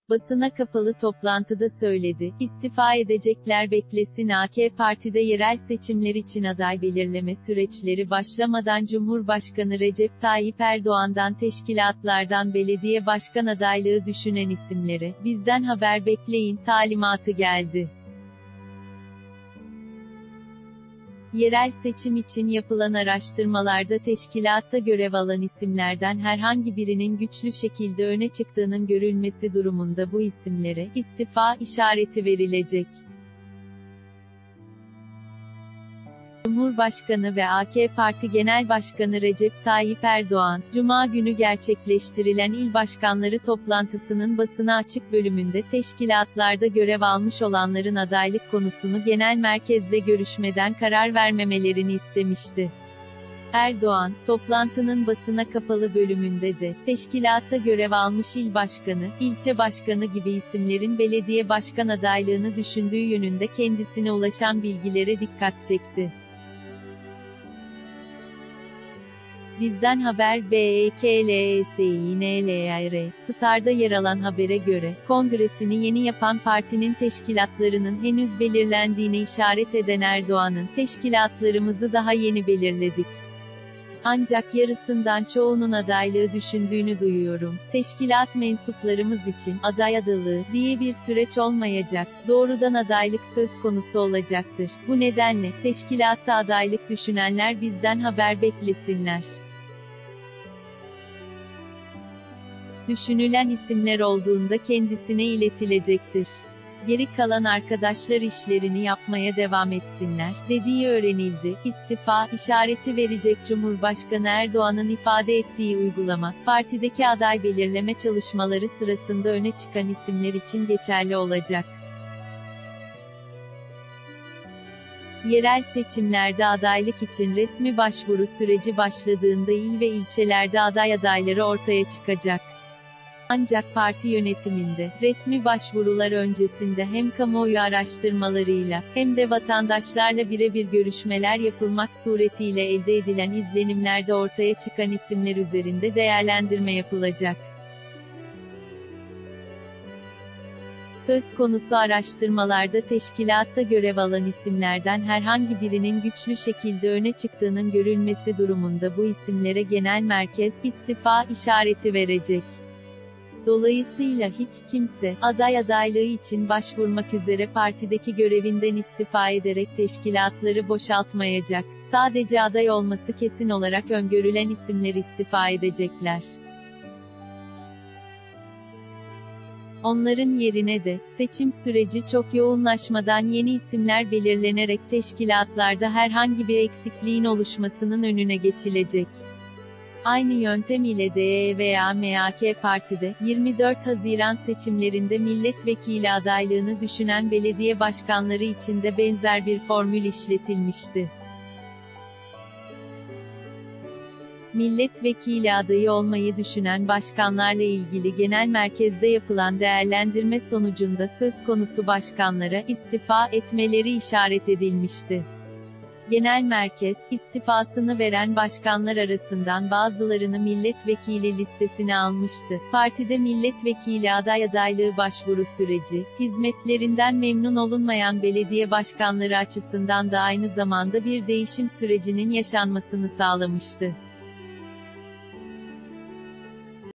Basına kapalı toplantıda söyledi. İstifa edecekler beklesin. AK Parti'de yerel seçimler için aday belirleme süreçleri başlamadan Cumhurbaşkanı Recep Tayyip Erdoğan'dan teşkilatlardan belediye başkan adaylığı düşünen isimlere, bizden haber bekleyin talimatı geldi. Yerel seçim için yapılan araştırmalarda teşkilatta görev alan isimlerden herhangi birinin güçlü şekilde öne çıktığının görülmesi durumunda bu isimlere istifa işareti verilecek. Cumhurbaşkanı ve AK Parti Genel Başkanı Recep Tayyip Erdoğan, Cuma günü gerçekleştirilen il başkanları toplantısının basına açık bölümünde teşkilatlarda görev almış olanların adaylık konusunu genel merkezle görüşmeden karar vermemelerini istemişti. Erdoğan, toplantının basına kapalı bölümünde de, teşkilatta görev almış il başkanı, ilçe başkanı gibi isimlerin belediye başkan adaylığını düşündüğü yönünde kendisine ulaşan bilgilere dikkat çekti. Bizden haber BEKLSİNLR, Star'da yer alan habere göre, kongresini yeni yapan partinin teşkilatlarının henüz belirlendiğine işaret eden Erdoğan'ın, teşkilatlarımızı daha yeni belirledik. Ancak yarısından çoğunun adaylığı düşündüğünü duyuyorum. Teşkilat mensuplarımız için, aday adaylığı, diye bir süreç olmayacak, doğrudan adaylık söz konusu olacaktır. Bu nedenle, teşkilatta adaylık düşünenler bizden haber beklesinler. Düşünülen isimler olduğunda kendisine iletilecektir. Geri kalan arkadaşlar işlerini yapmaya devam etsinler, dediği öğrenildi. İstifa işareti verecek Cumhurbaşkanı Erdoğan'ın ifade ettiği uygulama, partideki aday belirleme çalışmaları sırasında öne çıkan isimler için geçerli olacak. Yerel seçimlerde adaylık için resmi başvuru süreci başladığında il ve ilçelerde aday adayları ortaya çıkacak. Ancak parti yönetiminde, resmi başvurular öncesinde hem kamuoyu araştırmalarıyla, hem de vatandaşlarla birebir görüşmeler yapılmak suretiyle elde edilen izlenimlerde ortaya çıkan isimler üzerinde değerlendirme yapılacak. Söz konusu araştırmalarda teşkilatta görev alan isimlerden herhangi birinin güçlü şekilde öne çıktığının görülmesi durumunda bu isimlere genel merkez, istifa işareti verecek. Dolayısıyla hiç kimse, aday adaylığı için başvurmak üzere partideki görevinden istifa ederek teşkilatları boşaltmayacak. Sadece aday olması kesin olarak öngörülen isimler istifa edecekler. Onların yerine de, seçim süreci çok yoğunlaşmadan yeni isimler belirlenerek teşkilatlarda herhangi bir eksikliğin oluşmasının önüne geçilecek. Aynı yöntem ile DE veya MHK Parti'de, 24 Haziran seçimlerinde milletvekili adaylığını düşünen belediye başkanları için de benzer bir formül işletilmişti. Milletvekili adayı olmayı düşünen başkanlarla ilgili genel merkezde yapılan değerlendirme sonucunda söz konusu başkanlara, istifa etmeleri işaret edilmişti. Genel merkez, istifasını veren başkanlar arasından bazılarını milletvekili listesine almıştı. Partide milletvekili adaylığı başvuru süreci, hizmetlerinden memnun olunmayan belediye başkanları açısından da aynı zamanda bir değişim sürecinin yaşanmasını sağlamıştı.